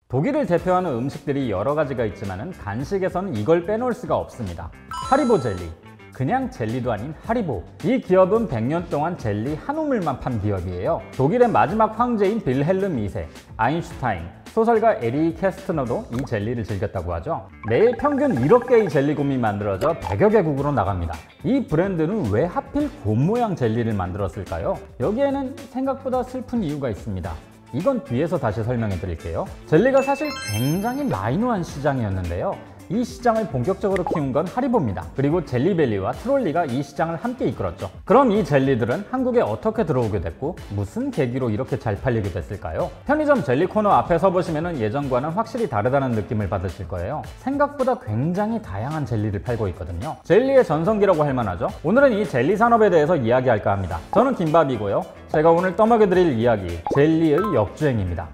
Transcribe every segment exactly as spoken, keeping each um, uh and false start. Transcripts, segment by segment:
독일을 대표하는 음식들이 여러 가지가 있지만 간식에서는 이걸 빼놓을 수가 없습니다. 하리보 젤리. 그냥 젤리도 아닌 하리보. 이 기업은 백 년 동안 젤리 한 우물만 판 기업이에요. 독일의 마지막 황제인 빌헬름 이 세, 아인슈타인, 소설가 에리 캐스트너도 이 젤리를 즐겼다고 하죠. 매일 평균 일억 개의 젤리곰이 만들어져 백여 개국으로 나갑니다. 이 브랜드는 왜 하필 곰 모양 젤리를 만들었을까요? 여기에는 생각보다 슬픈 이유가 있습니다. 이건 뒤에서 다시 설명해 드릴게요. 젤리가 사실 굉장히 마이너한 시장이었는데요. 이 시장을 본격적으로 키운 건 하리보입니다. 그리고 젤리벨리와 트롤리가 이 시장을 함께 이끌었죠. 그럼 이 젤리들은 한국에 어떻게 들어오게 됐고 무슨 계기로 이렇게 잘 팔리게 됐을까요? 편의점 젤리 코너 앞에 서보시면 예전과는 확실히 다르다는 느낌을 받으실 거예요. 생각보다 굉장히 다양한 젤리를 팔고 있거든요. 젤리의 전성기라고 할 만하죠. 오늘은 이 젤리 산업에 대해서 이야기할까 합니다. 저는 김밥이고요. 제가 오늘 떠먹여드릴 이야기, 젤리의 역주행입니다.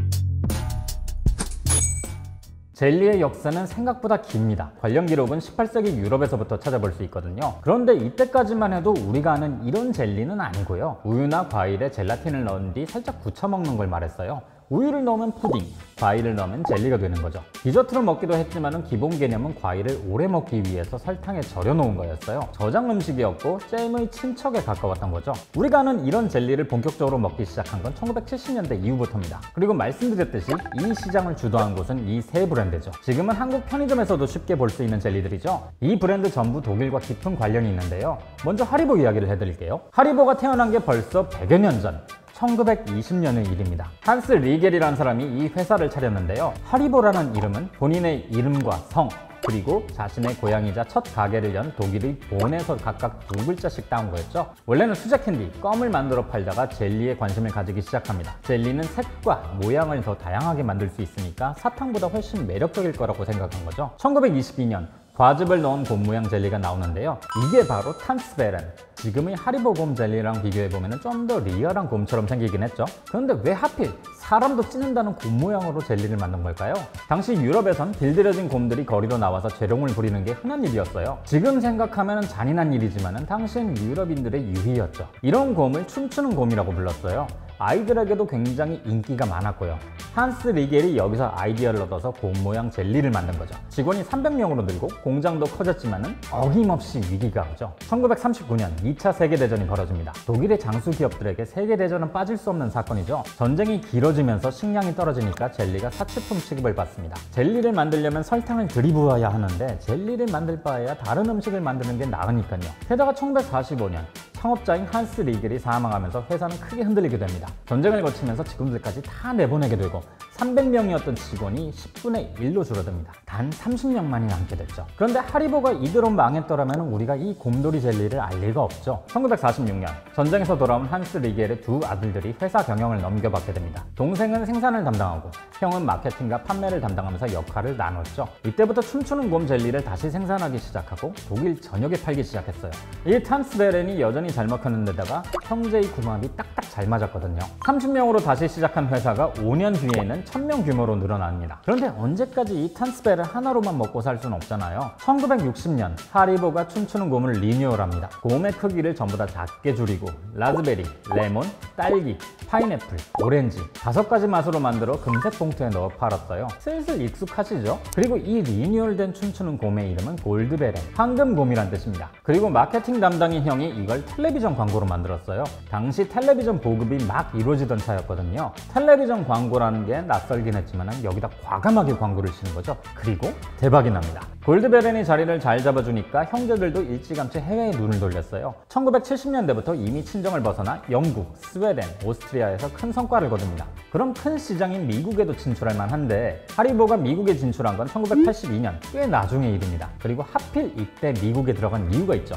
젤리의 역사는 생각보다 깁니다. 관련 기록은 십팔 세기 유럽에서부터 찾아볼 수 있거든요. 그런데 이때까지만 해도 우리가 아는 이런 젤리는 아니고요. 우유나 과일에 젤라틴을 넣은 뒤 살짝 굳혀 먹는 걸 말했어요. 우유를 넣으면 푸딩, 과일을 넣으면 젤리가 되는 거죠. 디저트로 먹기도 했지만 기본 개념은 과일을 오래 먹기 위해서 설탕에 절여 놓은 거였어요. 저장 음식이었고 잼의 친척에 가까웠던 거죠. 우리가 아는 이런 젤리를 본격적으로 먹기 시작한 건 천구백칠십 년대 이후부터입니다. 그리고 말씀드렸듯이 이 시장을 주도한 곳은 이 세 브랜드죠. 지금은 한국 편의점에서도 쉽게 볼 수 있는 젤리들이죠. 이 브랜드 전부 독일과 깊은 관련이 있는데요. 먼저 하리보 이야기를 해드릴게요. 하리보가 태어난 게 벌써 백여 년 전. 천구백이십 년의 일입니다. 한스 리겔이라는 사람이 이 회사를 차렸는데요. 하리보라는 이름은 본인의 이름과 성, 그리고 자신의 고향이자 첫 가게를 연 독일의 본에서 각각 두 글자씩 따온 거였죠. 원래는 수제 캔디, 껌을 만들어 팔다가 젤리에 관심을 가지기 시작합니다. 젤리는 색과 모양을 더 다양하게 만들 수 있으니까 사탕보다 훨씬 매력적일 거라고 생각한 거죠. 천구백이십이 년 과즙을 넣은 곰 모양 젤리가 나오는데요. 이게 바로 탄스베렌. 지금의 하리보 곰 젤리랑 비교해보면 좀 더 리얼한 곰처럼 생기긴 했죠. 그런데 왜 하필 사람도 찌는다는 곰 모양으로 젤리를 만든 걸까요? 당시 유럽에선 길들여진 곰들이 거리로 나와서 재롱을 부리는 게 흔한 일이었어요. 지금 생각하면 잔인한 일이지만 당시엔 유럽인들의 유희였죠. 이런 곰을 춤추는 곰이라고 불렀어요. 아이들에게도 굉장히 인기가 많았고요. 한스 리겔이 여기서 아이디어를 얻어서 곰 모양 젤리를 만든 거죠. 직원이 삼백 명으로 늘고 공장도 커졌지만은 어김없이 위기가 오죠. 천구백삼십구 년 이 차 세계대전이 벌어집니다. 독일의 장수 기업들에게 세계대전은 빠질 수 없는 사건이죠. 전쟁이 길어지면서 식량이 떨어지니까 젤리가 사치품 취급을 받습니다. 젤리를 만들려면 설탕을 들이부어야 하는데 젤리를 만들 바에야 다른 음식을 만드는 게 나으니까요. 게다가 천구백사십오 년 창업자인 한스 리겔이 사망하면서 회사는 크게 흔들리게 됩니다. 전쟁을 거치면서 직원들까지 다 내보내게 되고 삼백 명이었던 직원이 십분의 일로 줄어듭니다. 단 삼십 명만이 남게 됐죠. 그런데 하리보가 이대로 망했더라면 우리가 이 곰돌이 젤리를 알 리가 없죠. 천구백사십육 년 전쟁에서 돌아온 한스 리겔의 두 아들들이 회사 경영을 넘겨받게 됩니다. 동생은 생산을 담당하고 형은 마케팅과 판매를 담당하면서 역할을 나눴죠. 이때부터 춤추는 곰 젤리를 다시 생산하기 시작하고 독일 전역에 팔기 시작했어요. 이 탄스베렌이 여전히 잘 먹혔는데다가 형제의 궁합이 딱딱 잘 맞았거든요. 삼십 명으로 다시 시작한 회사가 오 년 뒤에는 천 명 규모로 늘어납니다. 그런데 언제까지 이 탄스베렌 하나로만 먹고 살 수는 없잖아요. 천구백육십 년 하리보가 춤추는 곰을 리뉴얼합니다. 곰의 크기를 전부 다 작게 줄이고 라즈베리, 레몬, 딸기, 파인애플, 오렌지 다섯 가지 맛으로 만들어 금색 봉투에 넣어 팔았어요. 슬슬 익숙하시죠? 그리고 이 리뉴얼된 춤추는 곰의 이름은 골드베렌, 황금곰이란 뜻입니다. 그리고 마케팅 담당인 형이 이걸 텔레비전 광고로 만들었어요. 당시 텔레비전 보급이 막 이루어지던 차였거든요. 텔레비전 광고라는 게 낯설긴 했지만 여기다 과감하게 광고를 치는 거죠. 그리고 대박이 납니다. 골드베렌이 자리를 잘 잡아주니까 형제들도 일찌감치 해외에 눈을 돌렸어요. 천구백칠십 년대부터 이미 친정을 벗어나 영국, 스웨덴, 오스트리아에서 큰 성과를 거둡니다. 그럼 큰 시장인 미국에도 진출할 만한데 하리보가 미국에 진출한 건 천구백팔십이 년, 꽤 나중의 일입니다. 그리고 하필 이때 미국에 들어간 이유가 있죠.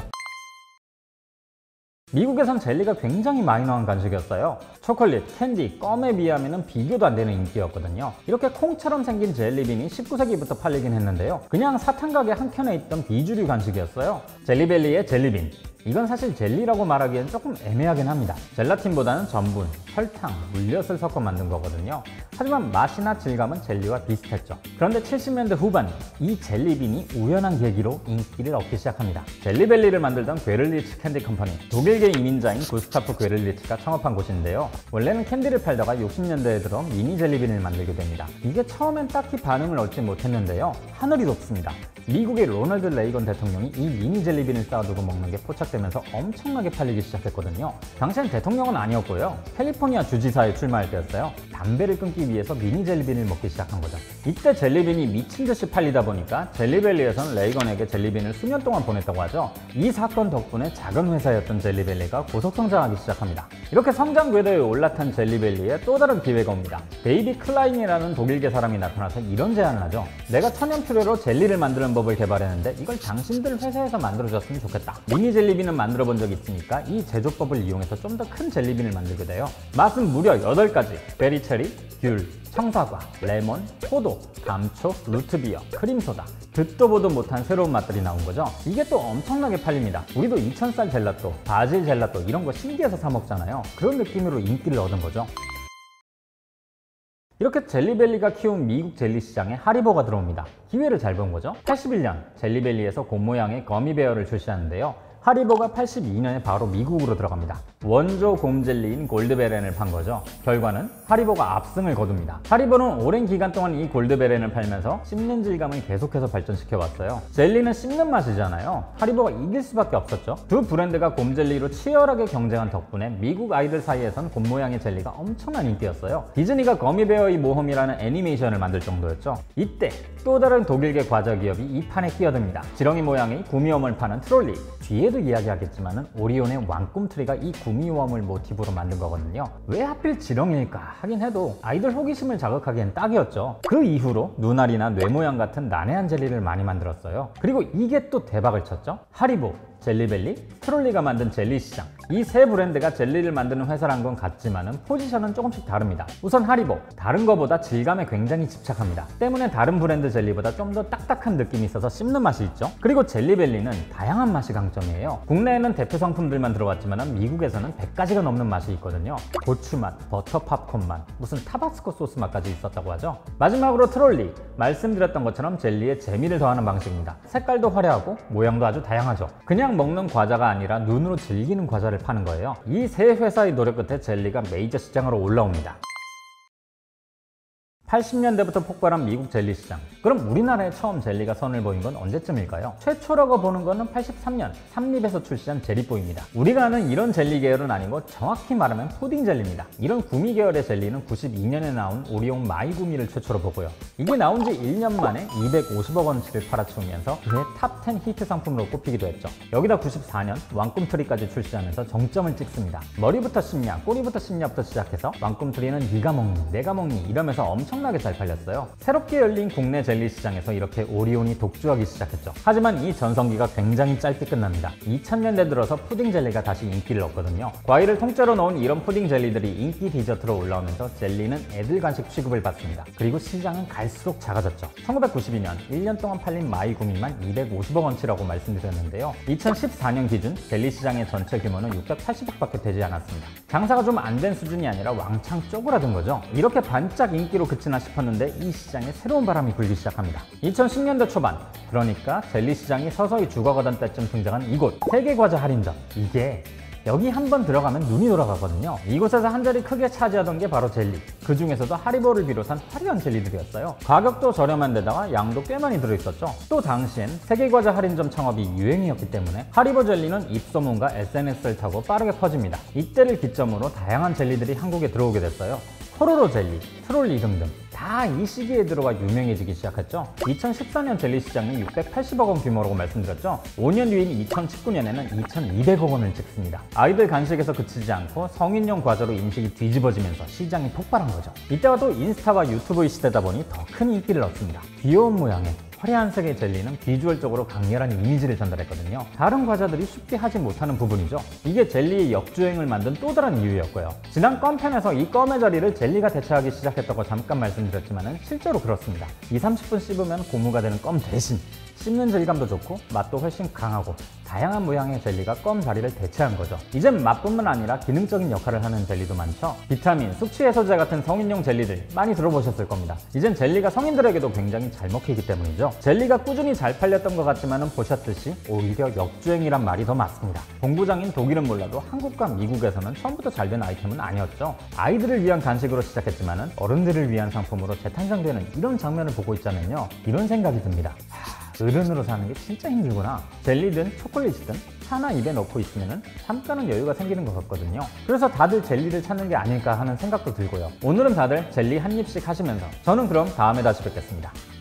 미국에선 젤리가 굉장히 마이너한 간식이었어요. 초콜릿, 캔디, 껌에 비하면 비교도 안 되는 인기였거든요. 이렇게 콩처럼 생긴 젤리빈이 십구 세기부터 팔리긴 했는데요. 그냥 사탕 가게 한켠에 있던 비주류 간식이었어요. 젤리벨리의 젤리빈, 이건 사실 젤리라고 말하기엔 조금 애매하긴 합니다. 젤라틴보다는 전분, 설탕, 물엿을 섞어 만든 거거든요. 하지만 맛이나 질감은 젤리와 비슷했죠. 그런데 칠십 년대 후반 이 젤리빈이 우연한 계기로 인기를 얻기 시작합니다. 젤리벨리를 만들던 괴를리츠 캔디 컴퍼니, 독일계 이민자인 구스타프 괴를리츠가 창업한 곳인데요. 원래는 캔디를 팔다가 육십 년대에 들어 미니 젤리빈을 만들게 됩니다. 이게 처음엔 딱히 반응을 얻지 못했는데요. 하늘이 높습니다. 미국의 로널드 레이건 대통령이 이 미니 젤리빈을 쌓아두고 먹는 게 포착되면서 엄청나게 팔리기 시작했거든요. 당시엔 대통령은 아니었고요. 캘리포니아 주지사에 출마할 때였어요. 담배를 끊기 위해서 미니 젤리빈을 먹기 시작한 거죠. 이때 젤리빈이 미친 듯이 팔리다 보니까 젤리벨리에서는 레이건에게 젤리빈을 수년 동안 보냈다고 하죠. 이 사건 덕분에 작은 회사였던 젤리벨리가 고속성장하기 시작합니다. 이렇게 성장 궤도에 올라탄 젤리벨리에 또 다른 기회가 옵니다. 데이비 클라인이라는 독일계 사람이 나타나서 이런 제안을 하죠. 내가 천연 추래로 젤리를 만드는 법을 개발했는데 이걸 당신들 회사에서 만들어줬으면 좋겠다. 미니 젤리빈은 만들어 본 적이 있으니까 이 제조법을 이용해서 좀 더 큰 젤리빈을 만들게 돼요. 맛은 무려 여덟 가지. 베리체리, 귤, 청사과, 레몬, 포도, 감초, 루트비어, 크림소다. 듣도 보도 못한 새로운 맛들이 나온 거죠. 이게 또 엄청나게 팔립니다. 우리도 이천 살 젤라또, 바질 젤라또 이런 거 신기해서 사 먹잖아요. 그런 느낌으로 인기를 얻은 거죠. 이렇게 젤리벨리가 키운 미국 젤리 시장에 하리보가 들어옵니다. 기회를 잘 본 거죠. 팔십일 년 젤리벨리에서 곰 모양의 거미베어를 출시하는데요. 하리보가 팔십이 년에 바로 미국으로 들어갑니다. 원조 곰젤리인 골드베렌을 판 거죠. 결과는 하리보가 압승을 거둡니다. 하리보는 오랜 기간 동안 이 골드베렌을 팔면서 씹는 질감을 계속해서 발전시켜 왔어요. 젤리는 씹는 맛이잖아요. 하리보가 이길 수밖에 없었죠. 두 브랜드가 곰젤리로 치열하게 경쟁한 덕분에 미국 아이들 사이에선 곰 모양의 젤리가 엄청난 인기였어요. 디즈니가 거미베어의 모험이라는 애니메이션을 만들 정도였죠. 이때 또 다른 독일계 과자 기업이 이 판에 끼어듭니다. 지렁이 모양의 구미웜을 파는 트롤리. 뒤에도 이야기하겠지만 오리온의 왕꿈트리가 이 구미웜을 모티브로 만든 거거든요. 왜 하필 지렁이일까 하긴 해도 아이들 호기심을 자극하기엔 딱이었죠. 그 이후로 눈알이나 뇌 모양 같은 난해한 젤리를 많이 만들었어요. 그리고 이게 또 대박을 쳤죠. 하리보, 젤리벨리, 트롤리가 만든 젤리 시장. 이 세 브랜드가 젤리를 만드는 회사란 건 같지만 포지션은 조금씩 다릅니다. 우선 하리보, 다른 거보다 질감에 굉장히 집착합니다. 때문에 다른 브랜드 젤리보다 좀 더 딱딱한 느낌이 있어서 씹는 맛이 있죠. 그리고 젤리벨리는 다양한 맛이 강점이에요. 국내에는 대표 상품들만 들어왔지만 미국에서는 백 가지가 넘는 맛이 있거든요. 고추 맛, 버터 팝콘 맛, 무슨 타바스코 소스 맛까지 있었다고 하죠. 마지막으로 트롤리, 말씀드렸던 것처럼 젤리에 재미를 더하는 방식입니다. 색깔도 화려하고 모양도 아주 다양하죠. 그냥 먹는 과자가 아니라 눈으로 즐기는 과자를 파는 거예요. 이 세 회사의 노력 끝에 젤리가 메이저 시장으로 올라옵니다. 팔십 년대부터 폭발한 미국 젤리 시장. 그럼 우리나라에 처음 젤리가 선을 보인 건 언제쯤일까요? 최초라고 보는 거는 팔십삼 년 삼립에서 출시한 제리뽀입니다. 우리가 아는 이런 젤리 계열은 아니고 정확히 말하면 푸딩 젤리입니다. 이런 구미 계열의 젤리는 구십이 년에 나온 오리온 마이구미를 최초로 보고요. 이게 나온 지 일 년 만에 이백오십억 원치를 팔아치우면서 그해 탑 텐 히트 상품으로 꼽히기도 했죠. 여기다 구십사 년 왕꿈트리까지 출시하면서 정점을 찍습니다. 머리부터 씹냐, 꼬리부터 씹냐부터 시작해서 왕꿈트리는 네가 먹니, 내가 먹니 이러면서 엄청 엄청나게 잘 팔렸어요. 새롭게 열린 국내 젤리 시장에서 이렇게 오리온이 독주하기 시작했죠. 하지만 이 전성기가 굉장히 짧게 끝납니다. 이천 년대 들어서 푸딩 젤리가 다시 인기를 얻거든요. 과일을 통째로 넣은 이런 푸딩 젤리들이 인기 디저트로 올라오면서 젤리는 애들 간식 취급을 받습니다. 그리고 시장은 갈수록 작아졌죠. 천구백구십이 년 일 년 동안 팔린 마이구미만 이백오십억 원치라고 말씀드렸는데요. 이천십사 년 기준 젤리 시장의 전체 규모는 육백팔십억밖에 되지 않았습니다. 장사가 좀 안 된 수준이 아니라 왕창 쪼그라든 거죠. 이렇게 반짝 인기로 그치 나 싶었는데 이 시장에 새로운 바람이 불기 시작합니다. 이천십 년대 초반, 그러니까 젤리 시장이 서서히 죽어가던 때쯤 등장한 이곳, 세계과자 할인점. 이게 여기 한번 들어가면 눈이 돌아가거든요. 이곳에서 한 자리 크게 차지하던 게 바로 젤리. 그 중에서도 하리보를 비롯한 화려한 젤리들이었어요. 가격도 저렴한 데다가 양도 꽤 많이 들어있었죠. 또 당시엔 세계과자 할인점 창업이 유행이었기 때문에 하리보 젤리는 입소문과 에스엔에스를 타고 빠르게 퍼집니다. 이때를 기점으로 다양한 젤리들이 한국에 들어오게 됐어요. 포로로 젤리, 트롤리 등등 다 이 시기에 들어와 유명해지기 시작했죠. 이천십사 년 젤리 시장이 육백팔십억 원 규모라고 말씀드렸죠. 오 년 뒤인 이천십구 년에는 이천이백억 원을 찍습니다. 아이들 간식에서 그치지 않고 성인용 과자로 인식이 뒤집어지면서 시장이 폭발한 거죠. 이때가 또 인스타와 유튜브의 시대다 보니 더 큰 인기를 얻습니다. 귀여운 모양의 화려한 색의 젤리는 비주얼적으로 강렬한 이미지를 전달했거든요. 다른 과자들이 쉽게 하지 못하는 부분이죠. 이게 젤리의 역주행을 만든 또 다른 이유였고요. 지난 껌편에서 이 껌의 자리를 젤리가 대체하기 시작했다고 잠깐 말씀드렸지만 실제로 그렇습니다. 이삼십 분 씹으면 고무가 되는 껌 대신 씹는 질감도 좋고 맛도 훨씬 강하고 다양한 모양의 젤리가 껌 자리를 대체한 거죠. 이젠 맛뿐만 아니라 기능적인 역할을 하는 젤리도 많죠. 비타민, 숙취 해소제 같은 성인용 젤리들 많이 들어보셨을 겁니다. 이젠 젤리가 성인들에게도 굉장히 잘 먹히기 때문이죠. 젤리가 꾸준히 잘 팔렸던 것 같지만은 보셨듯이 오히려 역주행이란 말이 더 맞습니다. 본고장인 독일은 몰라도 한국과 미국에서는 처음부터 잘 된 아이템은 아니었죠. 아이들을 위한 간식으로 시작했지만은 어른들을 위한 상품으로 재탄생되는 이런 장면을 보고 있자면요, 이런 생각이 듭니다. 하, 어른으로 사는 게 진짜 힘들구나. 젤리든 초콜릿이든 하나 입에 넣고 있으면 잠깐은 여유가 생기는 것 같거든요. 그래서 다들 젤리를 찾는 게 아닐까 하는 생각도 들고요. 오늘은 다들 젤리 한 입씩 하시면서, 저는 그럼 다음에 다시 뵙겠습니다.